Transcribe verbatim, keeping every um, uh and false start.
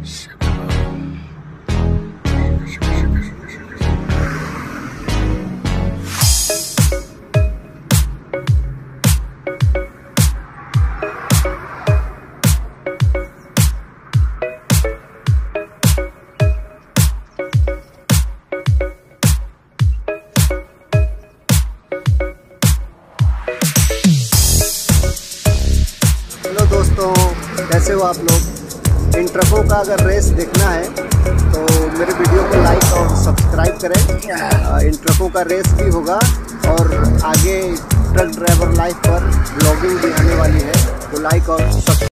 Hello दोस्तों, कैसे हो आप लोग। इन ट्रकों का अगर रेस देखना है तो मेरे वीडियो को लाइक और सब्सक्राइब करें। इन ट्रकों का रेस भी होगा और आगे ट्रक ड्राइवर लाइफ पर ब्लॉगिंग भी आने वाली है, तो लाइक और सब्सक्राइब